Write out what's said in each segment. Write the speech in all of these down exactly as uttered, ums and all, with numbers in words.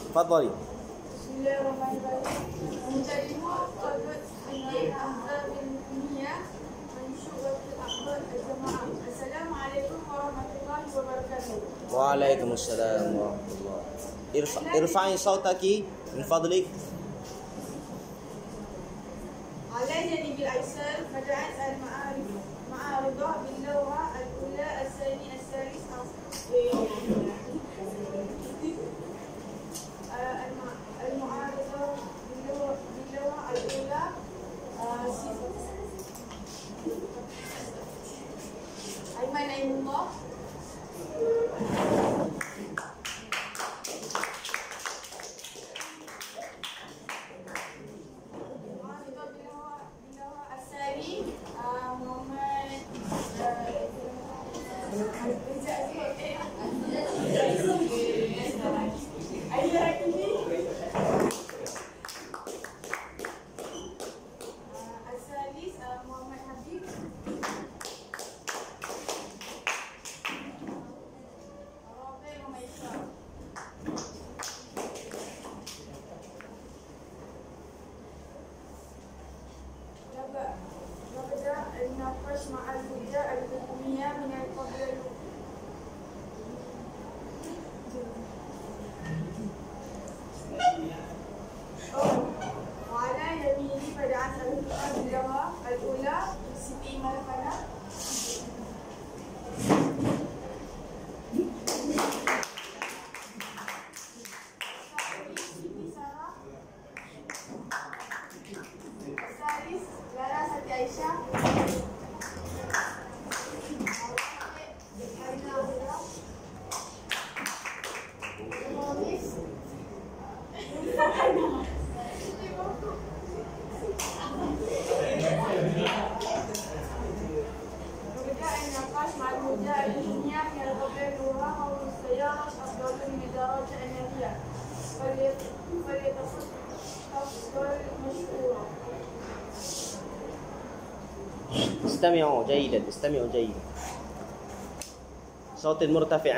تفضلي. بسم الله الرحمن الرحيم. مترجمة قدوة سيدي حمزة بن مية منشورة الأخبار الجماعة. السلام عليكم ورحمة الله وبركاته. وعليكم السلام ورحمة الله. ارفع ارفعي صوتك من فضلك. على جانب الأيسر مدرسة المعارف معارضة باللغة الأولى الثاني الثالث المعارضة باللغة باللغة الأولى أيمن أيم الله. نبدأ نناقش مع الهجة الحكومية من القبل. وعلى يميني بدأت اللغة الأولى ستي مرحلة. الثالث دراسة عائشة. نبدأ النقاش مع الهجة الحكومية من القبل اللغة حول السيارة أفضل من الدراجة النارية فليتفضل مشكورا. استمعوا جيدا استمعوا جيدا. صوت مرتفع.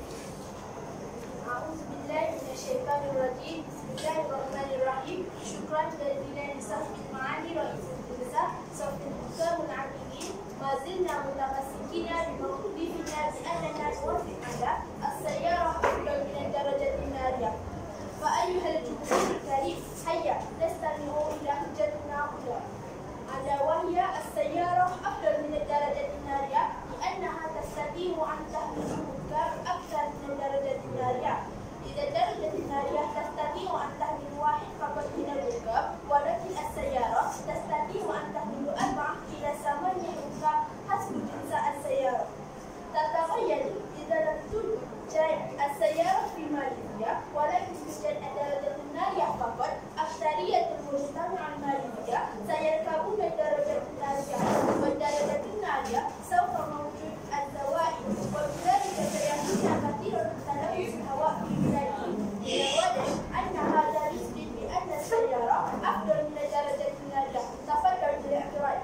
أعوذ بالله من الشيطان الرجيم. بسم الله الرحمن الرحيم. شكرا جزيلا لصف المعالي رئيس الجلسة صف الحكام العاملين. ما زلنا متمسكين بموقفنا بأننا نوافق على السيارة أفضل من الدرجة النارية. فأيها الجمهور الكريم هيا نستمع إلى حجتنا هنا، ألا وهي السيارة أفضل من الدرجة النارية لأنها تستطيع أن تحمل الركاب أكثر من الدرجة النارية. إذا الدرجة النارية تستطيع أن تحمل واحد فقط من الركاب، ولكن السيارة تستطيع أن تحمل أربعة إلى ثمانية ركاب حسب جنس السيارة. تتخيل إذا لم توجد السيارة في ماليزيا ولكن توجد الدرجة النارية فقط، أكثرية المجتمع الماليزي سيركبون الدرجة النارية، والدرجة النارية سوف موجود الزوائد، وبذلك سيكون كثير من تلوث الهواء في بلادهم. من الواضح أن هذا يثبت بأن السيارة أفضل من الدرجة النارية. تفضل بالاعتراف.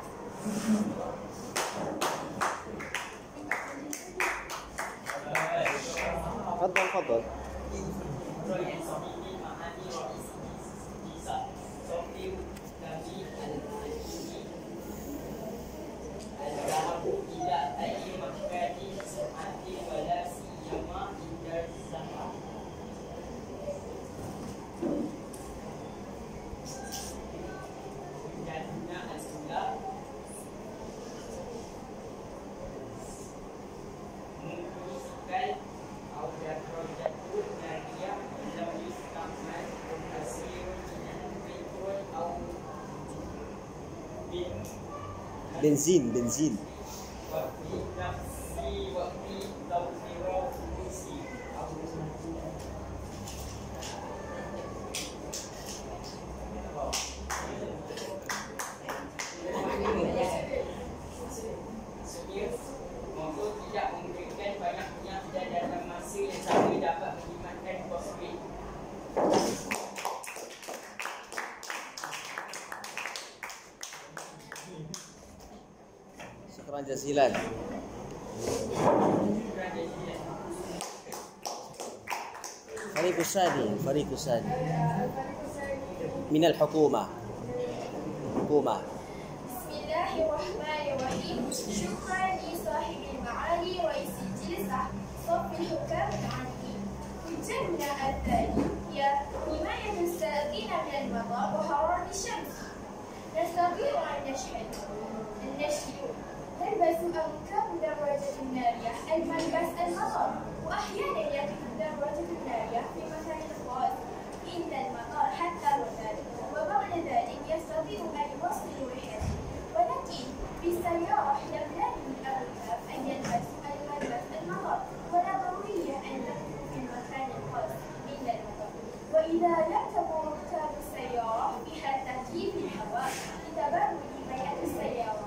تفضل تفضل. بنزين بنزين. Motor tidak memberikan banyaknya dan dalam masa yang sama dapat menjimatkan fosfat. Syukran jazilan. Syukran jazilan. فريق الثاني فريق الثاني الفريق الثاني من الحكومة حكومة. بسم الله الرحمن الرحيم. شكرا لصاحب المعالي رئيس الجلسة صف الحكام العامين. الجنة الثاني هي حماية السائقين من المطر وحرارة الشمس. نستطيع أن نشهد النشيد تلبس أنكاب الدراجة النارية الملبس المطر، وأحيانا يقف الدراجة النارية في مكان خاص عند المطار حتى رمال، وبعد ذلك يستطيع أن يوصل رحلته. ولكن في السيارة لم يكن الأركاب أن يلبسوا الملبس المطر، ولا ضرورية أن يقفوا في المكان الخاص عند المطار. وإذا ركبوا ركاب السيارة في حال تهيئ الهواء لتبرد بيئة السيارة.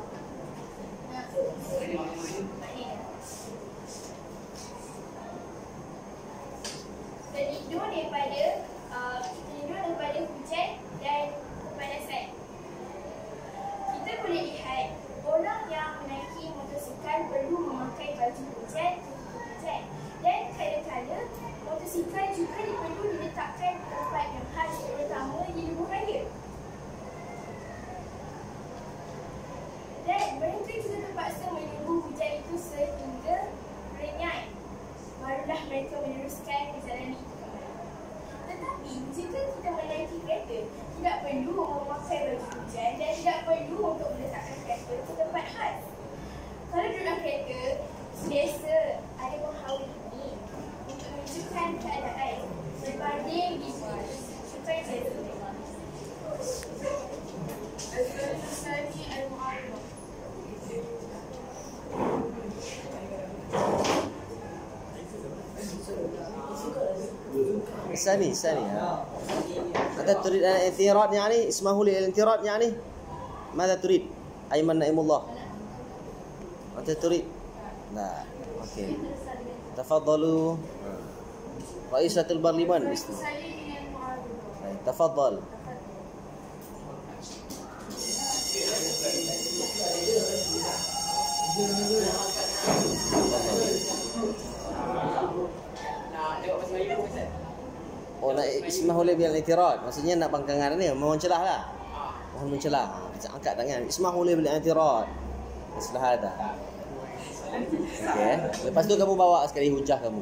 Pelindung daripada uh, pelindung daripada hujan dan kepanasan. Kita boleh lihat orang yang menaiki motosikal perlu memakai baju hujan untuk hujan, dan kadang-kadang motosikal juga perlu diletakkan di tempat yang khas, terutama di lebuh raya. Dan mereka juga terpaksa menunggu hujan itu sehingga renyai, barulah mereka meneruskan perjalanan itu. Tetapi jika kita menaiki kereta, tidak perlu memakai baju hujan dan tidak perlu untuk meletakkan kereta ke tempat khas. Kalau dalam kereta, biasa ada penghawa ini untuk menunjukkan keadaan berbanding di sini. Syukur jazil. الفريق الثاني المعارضة. الثاني الثاني أنت تريد الانتراض يعني؟ اسمه لي الانتراض يعني؟ ماذا تريد؟ أيمن نعيم الله أنت تريد؟ لا أوكي تفضلوا رئيسة البرلمان. الفريق الثاني من المعارضة. تفضل. Oh, nak ismahul bil i'tirad. Maksudnya nak bangkangan ni, mohon celahlah. Mohon mencelah. Angkat tangan. Ismahul bil i'tirad. Masalah ada. Okey. Lepas tu kamu bawa sekali hujah kamu.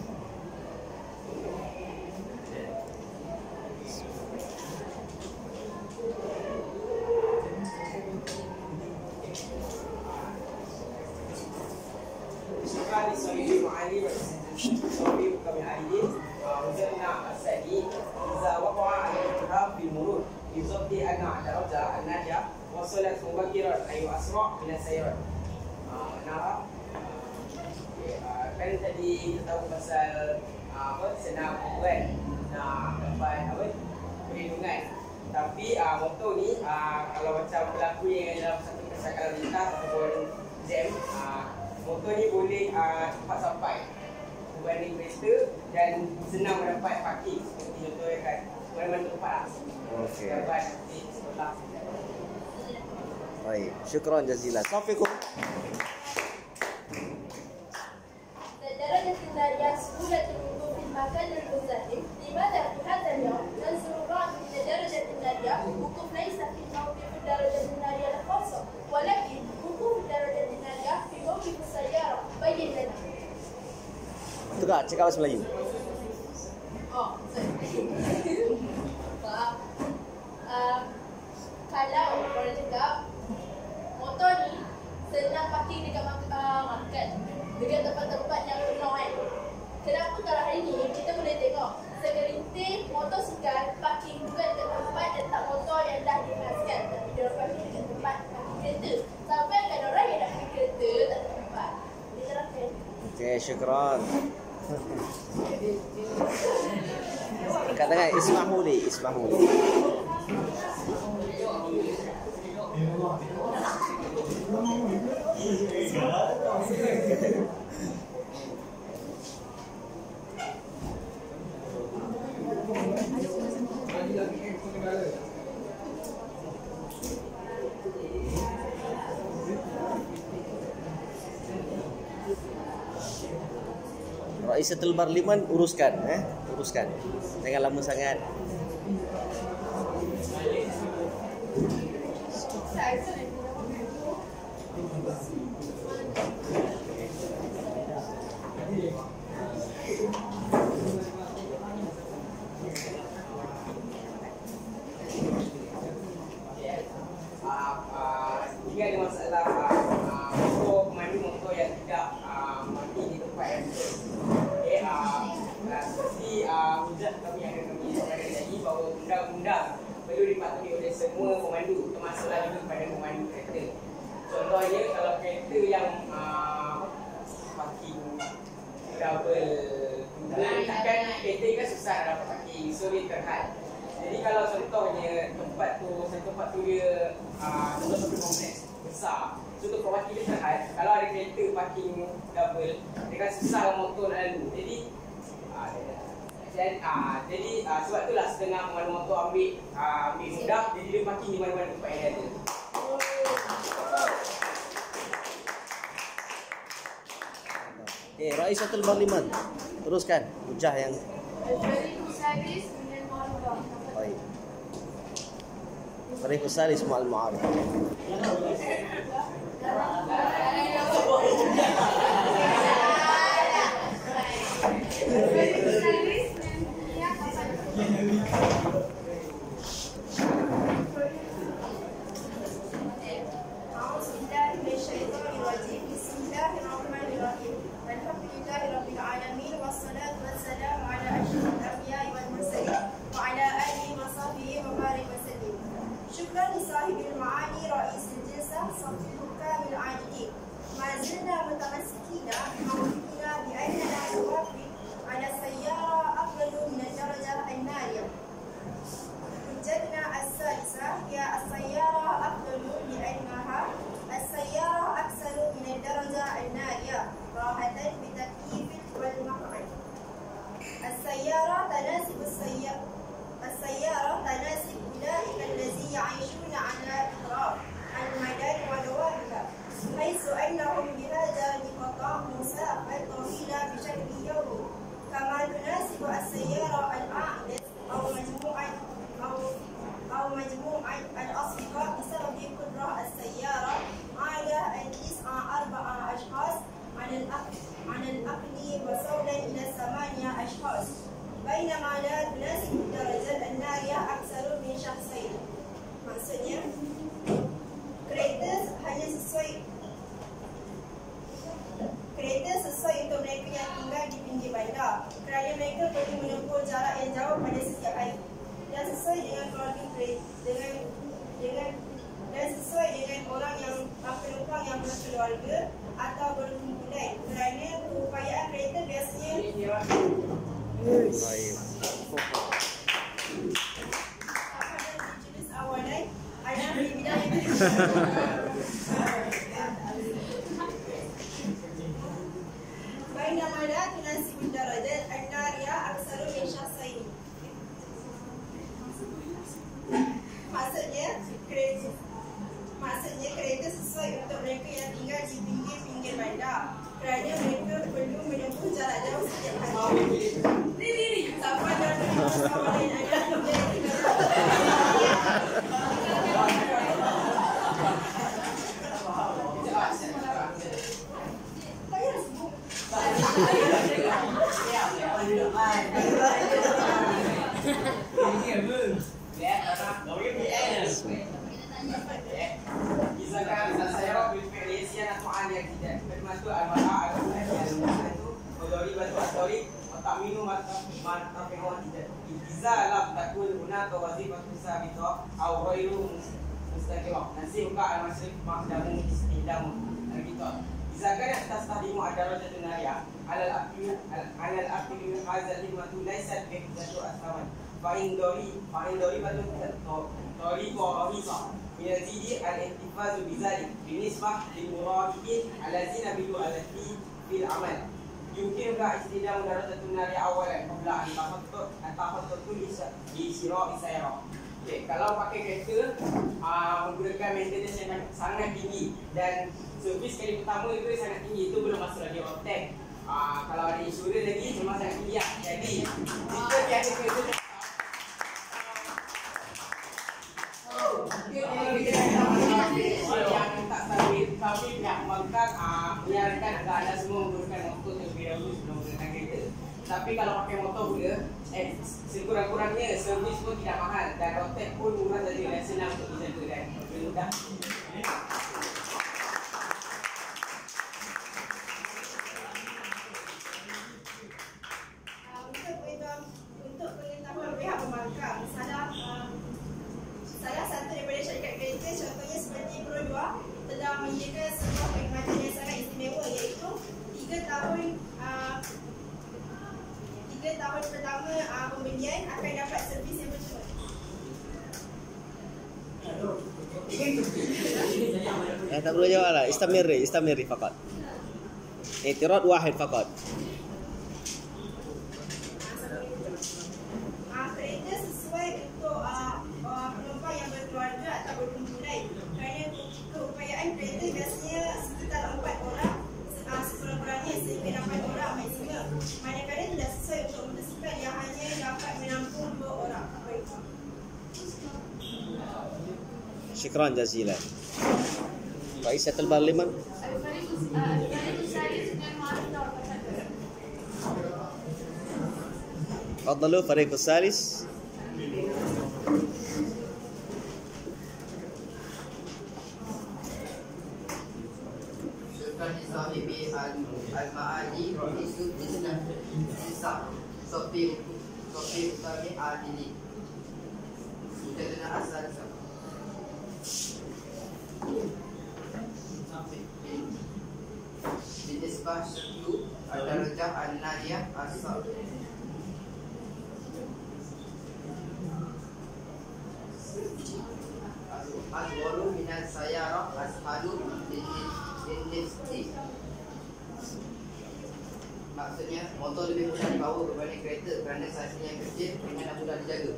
Sekali sahih ma'ali sahih kami ahli wazirna as-sadi iza waqa'a al-ihram bil murur yuzabbi anna daraja an-najah wasalat mubakiran ayu asra' min as-sayrat. Nah, kan tadi kita tahu pasal apa senam kan nak dapat apa perlindungan, tapi uh, motor ni uh, kalau macam berlaku yang dalam satu kesakalan lintas ataupun jam, uh, motor ni boleh uh, cepat sampai berbanding kereta dan senang mendapat parking seperti contoh kan mana-mana tempat lah. Okey. Dapat di sekolah. Baik, syukran jazilan. Assalamualaikum. درجة النارية سهولة الوقوف في المكان المزدحم. لماذا في هذا اليوم ننظر بعض من درجة النارية؟ الوقوف ليس في موقف الدرجة النارية الخاصة، ولكن وقوف الدرجة النارية في موقف السيارة. بين لنا. Tukar cakap bahasa Melayu. Oh, Maaf. Uh, kalau orang cakap motor ni senang parking dekat uh, market, dekat tempat-tempat yang penuh kan. Kenapa kalau hari ni kita boleh tengok segerintir motosikal parking bukan dekat tempat letak motor yang dah dihaskan, tapi dia orang parking dekat tempat parking kereta. Sampai kan orang yang nak pergi kereta tak ada tempat. Dia terangkan. Okey, syukran. Angkat tangan. Ismahuli, Ismahuli. Raisatul Barliman uruskan eh. Teruskan. Jangan lama sangat. Jika ada masalah uh, motor, pemandu motor yang tidak uh, mati di tempat yang betul. Okay, uh, uh, seperti uh, hujat kami yang akan kami sampaikan tadi bahawa undang-undang perlu dipatuhi oleh semua pemandu, termasuklah juga kepada pemandu kereta. Contohnya kalau kereta yang uh, parking double tunggal, takkan kereta kan susah nak dapat parking, so dia terhad. Jadi kalau contohnya tempat tu, satu tempat tu dia uh, contoh satu kompleks besar, so tu parking dia terhad. Kalau ada kereta parking double, dia kan susah motor nak lalu. Jadi uh, dan, uh, jadi uh, sebab itulah setengah pemandu motor ambil uh, ambil mudah, jadi dia parking di mana-mana tempat yang ada. Okay, Raisatul Parlimen. Teruskan hujah yang Al-Fariqu Sadis min al-Ma'rufah. baik. Fariqu Salis ma'al ma'arif. Al-Fariqu Sadis min Niyah Hasan. Bismillahirrahmanirrahim. Alhamdulillahirabbil alamin wassalatu wassalamu ala asyrafil anbiya'i wal mursalin wa ala alihi wa sahbihi wa barik wa sallim. Syukran li sahibil ma'ani ra'isil jalsah safil hukamil 'adilin. Ma zilna mutamassikina mawqifina bi annana nuwafiq ala sayyara afdalu min ad-darajah an-nariyah. Hujjatna as-sadisah hiya as-sayyara afdalu li annaha السيارة أكثر من الدرجة النارية راحة بتكييف والمقعد. السيارة تناسب السيارة السيارة تناسب أولئك الذين يعيشون على إطراف المدن ودوابها، حيث أنهم بحاجة لقطاع مسافة طويلة بشكل يومي، كما تناسب السيارة العائلة أو مجموعة أو أو مجموعة الأصدقاء بسبب قدرة السيارة على أن تسعى أربعة أشخاص عن الأقل عن الأقل وصولا إلى ثمانية أشخاص، بينما لا تناسب الدرجة النارية أكثر من شخصين. Maksudnya, kereta hanya sesuai kereta sesuai untuk mereka yang tinggal di pinggir bandar, kerana mereka perlu menempuh jarak yang jauh pada setiap hari, dan sesuai dengan keluarga dengan dengan dan sesuai dengan orang yang penumpang yang berkeluarga atau berkumpulan, kerana keupayaan kereta biasanya baik. pada jenis awalan ada bidang بينما لا تناسب الدرجات النارية أكثر من شخصين. Maksudnya kereta maksudnya kereta sesuai untuk mereka yang tinggal di pinggir-pinggir bandar, kerana mereka perlu menempuh jarak jauh setiap hari. Sampai dan kawan lain ada Misalkan saya berpikir siapa tuan yang tidak termasuk al-mar'a al-mar'a itu berdori batu asori tak minum atau mata penuh tidak. Iza lam takul hunaka wazifatu sabita aw ghairu mustaqimah. Nasi buka al-masrif maqdamu istindamu. Gitu. Iza kana tastadimu ad-darajatun nariyah ala al-aqli ala al-aqli hadha limatu laysat bi jatu asman. Fa in dori fa in dori batu dori ko risa. Yazidi al-ihtifaz bizalik binisbah lil muradiin allazina bidu alati fil amal. Yumkin ka istidam darajatun nari awalan qabla an tafattu an tafattu di sirah isayra. Okey, kalau pakai kereta uh, menggunakan maintenance yang sangat tinggi dan servis kali pertama itu sangat tinggi, itu belum masuk lagi on tank. Ah, kalau ada insurans lagi memang sangat kuliah. Jadi jika tiada kereta yang tak stabil, kami pihak pembangkang menyarankan agar anda semua menggunakan motor terlebih dahulu sebelum menggunakan kereta. Tapi kalau pakai motor pula, eh sekurang-kurangnya servis pun tidak mahal dan road pun murah saja dan senang untuk dijaga dan lebih mudah. Untuk pengetahuan pihak pembangkang, salah uh, salah satu daripada syarikat kereta, contohnya seperti Pro dua, telah menyediakan sebuah perkhidmatan yang sangat istimewa, iaitu tiga tahun uh, tiga tahun pertama uh, pembelian akan dapat servis yang percuma. Eh, tak perlu jawab lah. Istamiri, istamiri fakat. I'tirad wahid fakat. Kereta sesuai untuk uh, uh, penumpang yang berkeluarga atau berkumpulan. Kerana keupayaan kereta biasanya sekitar empat orang uh, sekurang-kurangnya sehingga dapat orang maksimum. Manakala tidak sesuai untuk motosikal yang hanya dapat menampung dua orang. Syukran jazilan. Raisatul Parlimen. تفضلوا فريق الثالث. Sultan Sahibi Al-Ma'ali Ra'isul Islam Nisa Sofi Sofi Utami Adili Sudahlah asal Binisbah Syeklu Al-Darajah Al-Nadiyah Asal Al-Waru Minal Sayarah Ashalu Indifti. Maksudnya motor lebih mudah dibawa berbanding kereta kerana saiznya yang kecil dengan mudah dijaga.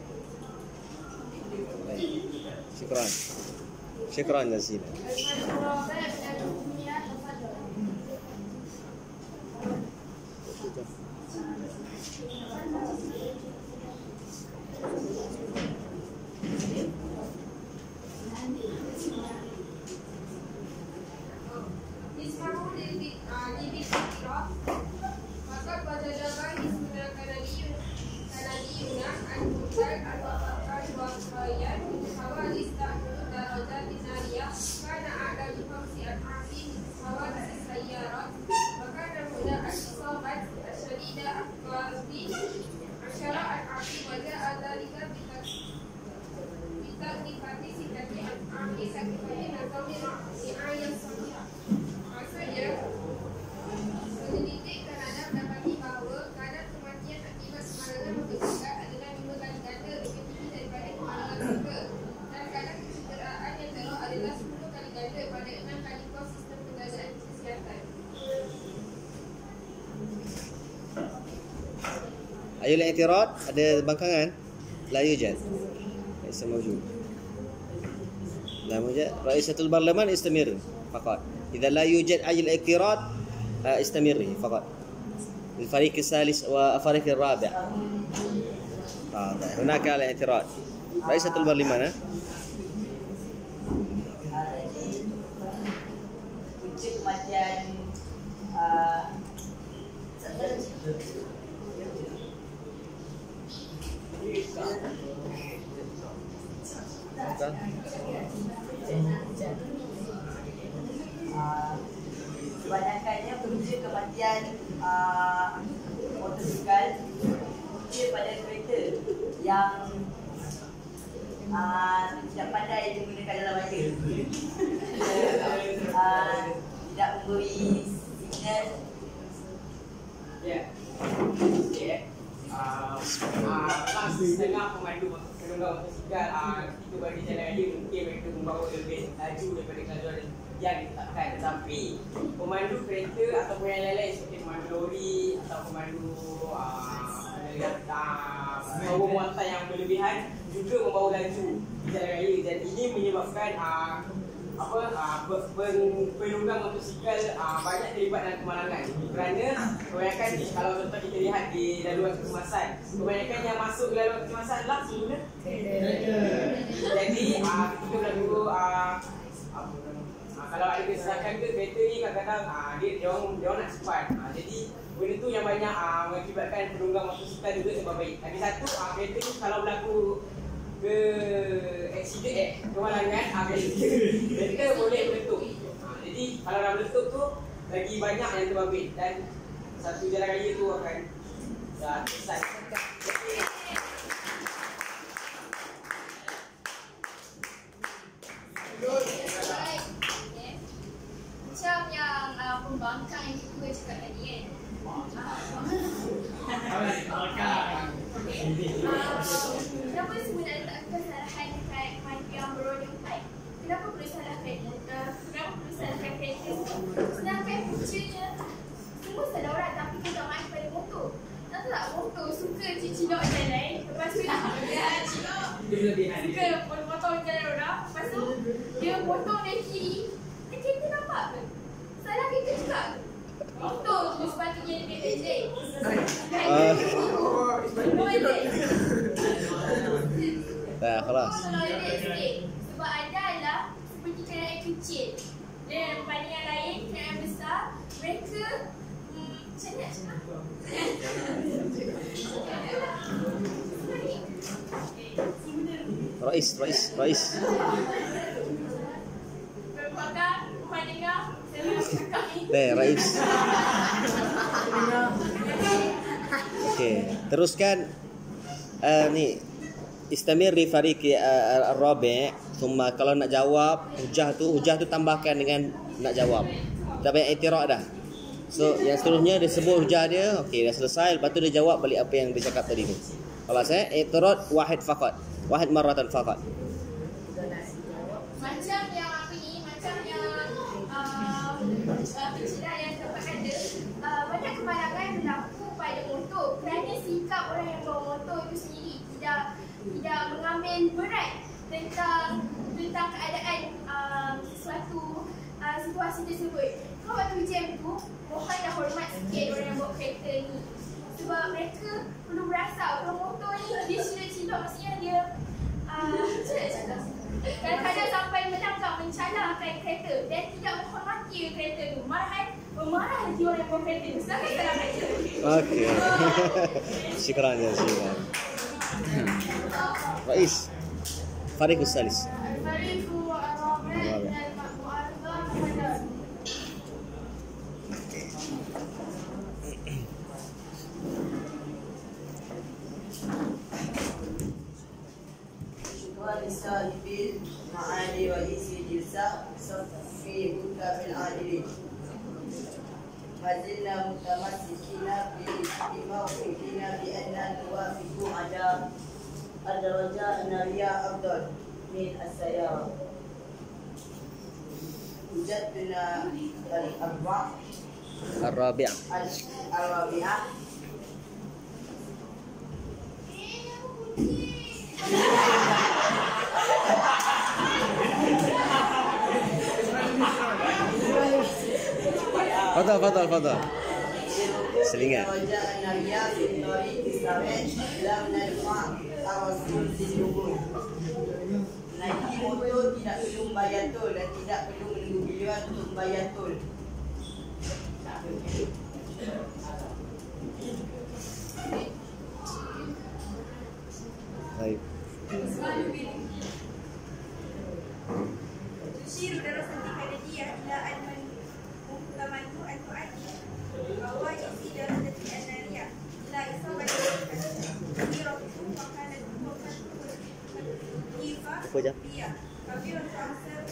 Syukran. Syukran jazilan. Ayul i'tirad ada bangkangan? La yujad. Laisa mawjud. La mawjud. Raisatul Parlimen istamir faqat. Idza la yujad ayul i'tirad istamiri faqat. الفريق الثالث والفريق الرابع. آه هناك الاعتراض. رئيسة البرلمان ها؟ Kunci kematian uh, uh, kebanyakannya punca kematian uh, motosikal punca pada kereta yang uh, tidak pandai digunakan dalam air. uh, tidak memberi signal. Ya. Okey. Ah, ah, setengah pemandu penunggang motosikal ah ketika berada di jalan raya mungkin mereka membawa lebih laju daripada kelajuan yang ditetapkan, tetapi pemandu kereta ataupun yang lain-lain seperti pemandu lori atau pemandu ah membawa muatan yang berlebihan juga membawa laju di jalan raya dan ini menyebabkan ah apa uh, pen, penunggang motosikal uh, banyak terlibat dalam kemalangan kerana kebanyakan ni, kalau contoh kita lihat di laluan kecemasan, kebanyakan yang masuk ke laluan kecemasan adalah pengguna kereta. Jadi uh, ketika berlaku uh, apa, uh, kalau ada kesesakan ke kereta ni kadang-kadang uh, dia dia orang, dia orang nak cepat. Uh, jadi benda tu yang banyak uh, mengakibatkan penunggang motosikal juga sebab baik. Lagi satu uh, kereta ni kalau berlaku ke accident eh kemalangan ah kereta kereta boleh meletup. Ha, jadi kalau dah meletup tu lagi banyak yang terbabit dan satu jalan raya tu akan dah selesai. Macam yang uh, pembangkang yang kita cakap tadi kan. Kenapa semua nak letak kesalahan dekat maju yang beroda empat? Kenapa perlu salahkan uh, Kenapa perlu salahkan kereta? Sedangkan puncanya semua salah orang tapi kita tak main pada motor. Tahu tak motor suka cilok jalan. Lepas tu dia cilok suka motor jalan orang. Lepas tu dia potong dari kiri. Kan kereta nampak ke? Salah kereta juga ke? Motor tu sepatutnya lebih pendek. Pendek. Dah, kelas. Sebab anda adalah seperti kenderaan kecil dan pada yang lain kenderaan besar, mereka hmm, macam mana cakap? Rais, Rais, Rais. Berpakar, pendengar, saya nak cakap ni. Deh, Rais. Okey, teruskan uh, ni istamir di fariq uh, ar-rabi'. Cuma kalau nak jawab hujah tu, hujah tu tambahkan dengan nak jawab. Tak payah i'tirad dah. So yang seterusnya dia sebut hujah dia, okey dah selesai, lepas tu dia jawab balik apa yang dia cakap tadi tu. Kalau saya i'tirad wahid faqat. Wahid marratan faqat. Macam yang apa ni, macam yang uh, pencerahan yang dapat kata uh, banyak kemalangan berlaku pada motor kerana sikap orang yang bawa motor itu sendiri tidak tidak mengambil berat tentang tentang keadaan uh, sesuatu uh, situasi tersebut. Kalau waktu ujian tu, mohon dah hormat sikit orang yang bawa kereta ni. Sebab mereka perlu berasa orang motor ni dia cilok-cilok, maksudnya dia uh, macam nak cakap, kadang-kadang sampai menangkap mencalahkan kereta dan tidak menghormati kereta tu. Malahan memarah lagi orang yang bawa kereta tu. Sedangkan salah kereta. Okey. Syukran ya, syukran. Rais. Fariqus Salis. Al-Fariqu ar-Rabi' al-Mu'arrad Ramadan. Syukran lisahibil ma'ali wa isi jilsa Safi hukam al-adilin. Mazilna mutamassikina bi mawqifina bi anna nuwafiqu ada ad-darajat an-nariya afdal min as-sayyara. Wujadna al-arba' Ar-Rabi'. al-rabi'ah Fadal, fadal, fadal. Selingan. Naiki motor tidak perlu membayar tol dan tidak perlu menunggu giliran untuk membayar tol. Baik. Tushiru darasati kadajiyah ila alman muhtamatu al-tu'addi bahwa isi darasati an-nariyah ila isabati kiratukum wa kanat muhtamatu kifa Apa je? biya kabirun ta'asar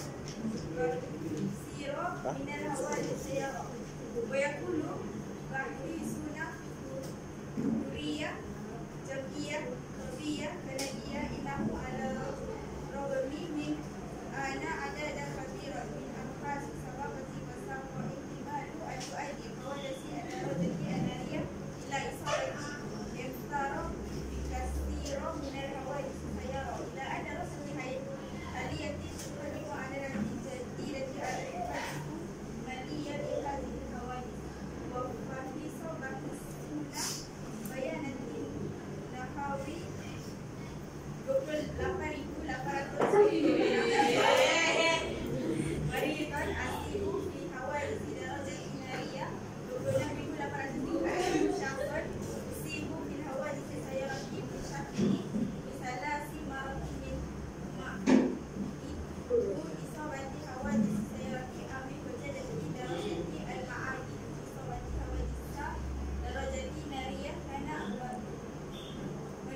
siro minal hawali sayara wa yakulu bahri sunah nuriyah jabiyah kabiyah kanadiyah inahu ala rogami min ana ada dan kabirun min amfas sababati wasafwa ihtimalu al-tu'adi kawadasi al-rajati al-nariyah ila isabati iftara kasiro minal hawali sayara ila ada rasul nihayat aliyati subhani wa ala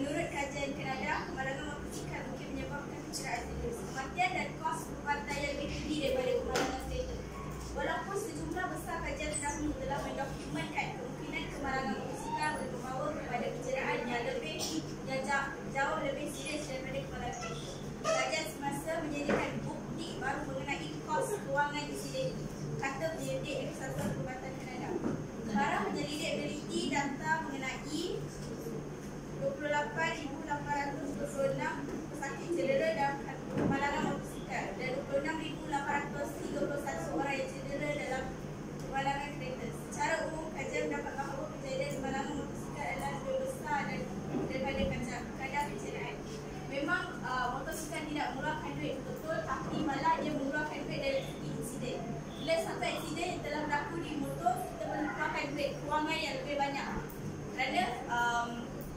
menurut kajian Kanada, kemalangan motosikal mungkin menyebabkan kecederaan serius, kematian dan kos pelbantaian lebih tinggi daripada kemalangan kereta. Walaupun sejumlah besar kajian terdahulu telah mendokumentkan kemungkinan kemalangan motosikal boleh membawa kepada kecederaan yang lebih yang jauh lebih serius daripada kemalangan kereta. Kajian semasa menyediakan bukti baru mengenai kos kewangan insiden, kata penyelidik di Persatuan Perubatan Kanada. Para penyelidik meneliti data mengenai dua puluh lapan ribu lapan ratus dua puluh enam pesakit cedera dalam kemalangan motosikal dan dua puluh enam ribu lapan ratus tiga puluh satu orang yang cedera dalam kemalangan kereta. Secara umum, kajian mendapat bahawa kejadian kemalangan motosikal adalah lebih besar dan daripada kadar kecederaan. Memang uh, motosikal tidak mengeluarkan duit betul, tapi malah dia mengeluarkan duit dari segi insiden. Bila satu insiden yang telah berlaku di motor, kita mengeluarkan duit kewangan yang lebih banyak. Kerana um,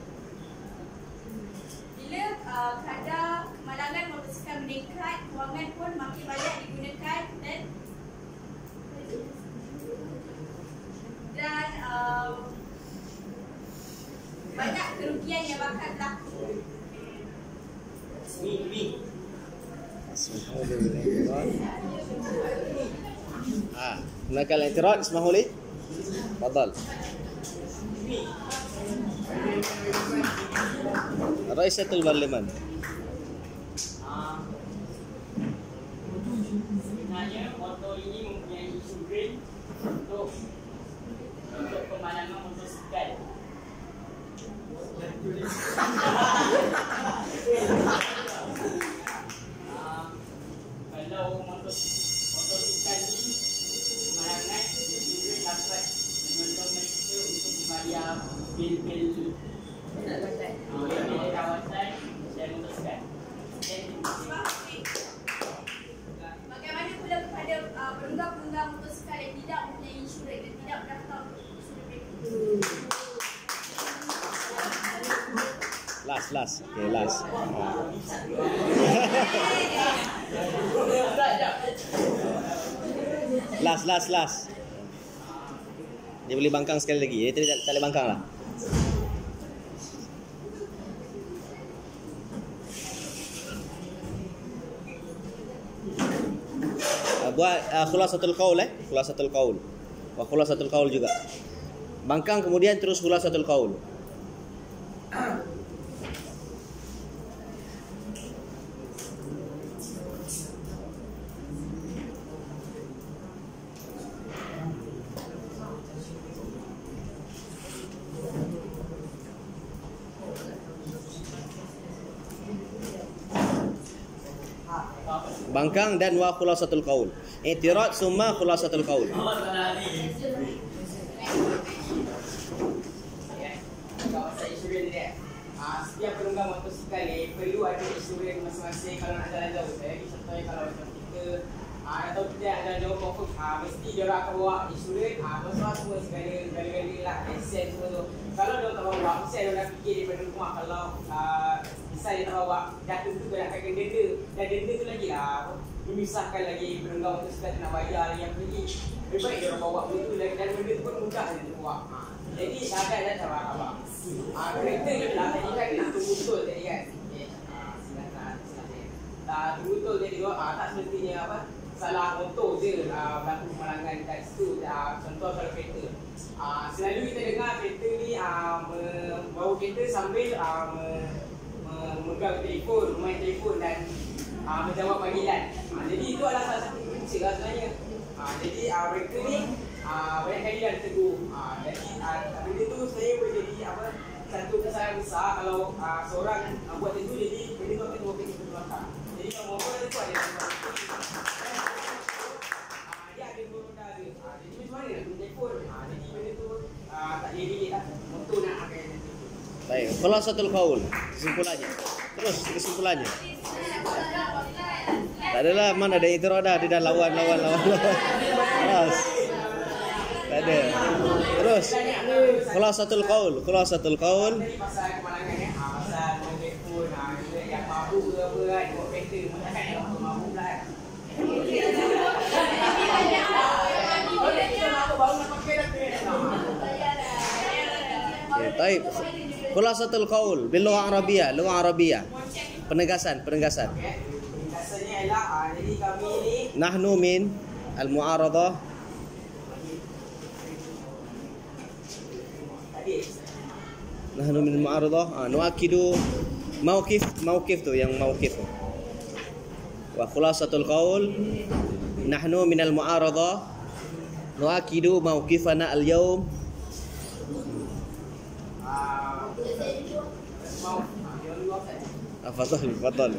bila uh, kadar kemalangan motosikal meningkat, kewangan pun makin banyak digunakan dan dan um, banyak kerugian yang bakal berlaku. Mi, mi. Ah, هناك الاعتراض اسمحوا لي. تفضل. رئيسة البرلمان. Sebenarnya motor ini mempunyai isu green untuk untuk pemalangan motosikal. uh, kalau motor motosikal ini pemalangan isu green dapat menolong mereka untuk membayar bil-bil bil-bil kawasan dan motosikal. Bagaimana pula kepada uh, penunggang-penunggang motosikal yang tidak mempunyai insurans dan tidak berdaftar untuk insurans mereka? Last, last. Okay, last. Last, last, last. Dia boleh bangkang sekali lagi. Dia tak, tak boleh bangkang lah. Uh, buat uh, khulasatul qaul eh. Khulasatul qaul. Wa khulasatul qaul juga. Bangkang kemudian terus khulasatul qaul. Bangkang dan wa khulasatul qaul. I'tirad summa khulasatul qaul. Setiap penunggang motosikal ni perlu ada insurans masing-masing kalau nak jalan jauh. Jadi contohnya kalau macam kita aa, atau kita nak jalan jauh confirm, aa, mesti dia orang akan bawa insurans, aa, masalah semua segala segala lah, lesen semua tu. Kalau dia tak bawa, mesti dia orang fikir daripada rumah kalau aa, misal dia tak bawa, jatuh tu dia akan kena denda. Dan denda tu lagi lah memisahkan lagi penunggang motosikal nak bayar lagi yang pergi. Lebih baik dia orang bawa benda tu dan benda tu pun mudah dia bawa. Jadi syarat dan cara abang. Ah, kereta ni lah tadi kan nak tunggu betul tadi kan. Okey. Ah, silakan silakan. Tak tunggu betul tadi tu ah tak semestinya apa? Salah motor je ah berlaku kemalangan kat situ. Ah, contoh kalau kereta. Ah, selalu kita dengar kereta ni ah membawa kereta sambil ah memegang telefon, main telefon dan ah menjawab panggilan. Ah, jadi itu adalah salah satu punca lah sebenarnya. Ah, jadi ah mereka ni Ah, banyak kali dah ditegur. Ah, jadi ah, benda tu saya boleh jadi apa satu kesalahan besar kalau ah, seorang ah, buat itu jadi benda tu akan dua kali berlaku. Jadi kalau motor tu ada ah, dia ada dua roda dia. Ah, jadi macam mana nak guna telefon? Ah, jadi benda tu ah, tak jadi lah. Motor nak pakai telefon. Baik, khulasatul qaul. Kesimpulannya. Terus kesimpulannya. Tak adalah mana ada i'tirad dah, dia dah lawan lawan lawan. Terus. Tak ada. Terus. Khulasatul qaul, khulasatul qaul. Pasal kemalangan eh, ah, pasal telefon, ah, yang mabuk ke apa kan, buat kereta, macam kan yang mabuk pula kan. Okay, baik. Khulasatul qaul bil lughah Arabiah, lughah Arabiah. Penegasan, penegasan. Okey. Rasanya ialah ah, jadi kami ni Nahnu min al-mu'aradah. tadi Nahnu min al-mu'aradah. Ah, nuakidu mauqif, mauqif tu yang mauqif tu. Wa khulasatul qaul nahnu min al-mu'aradah nuakidu mauqifana al-yawm. ah mau dia luar kan. Ah, fadhal, fadhal.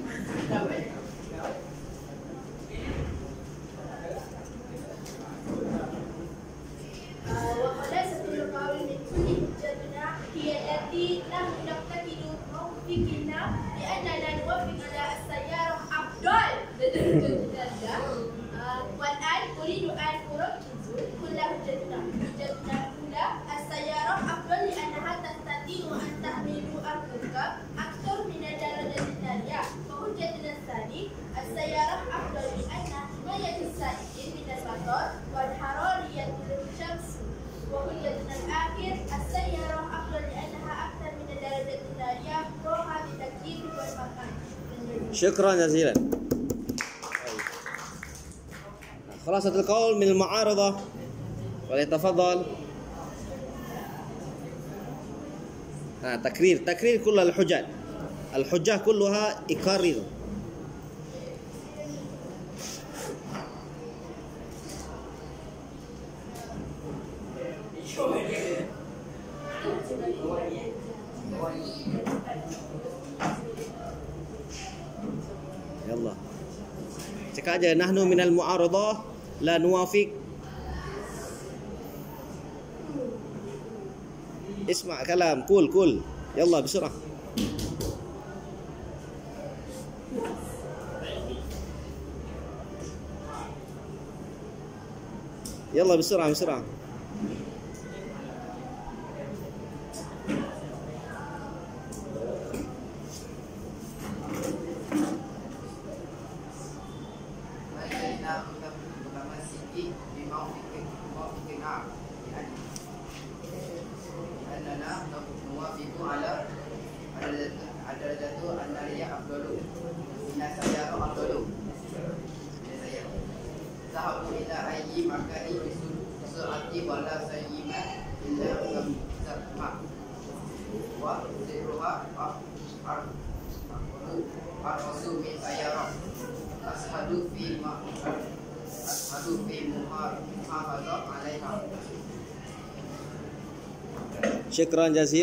وخلاصة القول من كل حجتنا هي التي نحن نعتقد موقفنا لأننا نوافق على السيارة أفضل لدى حجتنا. والآن أريد أن أركز كل حجتنا. حجتنا الأولى السيارة أفضل لأنها تستطيع أن تحمل الركاب أكثر من الدراجة الثانية. وحجتنا الثانية السيارة أفضل لأن حماية السائقين من المطر والحرارية الشمس. وحجتنا الآخر السيارة أفضل لأنها أكثر من الدرجة الثانية راحة للتركيب والمكان. شكرا جزيلا. خلاصة القول من المعارضة وليتفضل. آه تكرير تكرير كل الحجج. الحجة كلها يكرر. يلا cakap aja nahnu minal mu'aradah la nuwafiq. اسمع كلام قول قول يلا بسرعة. يلا بسرعة بسرعة. شكرا جزيلا.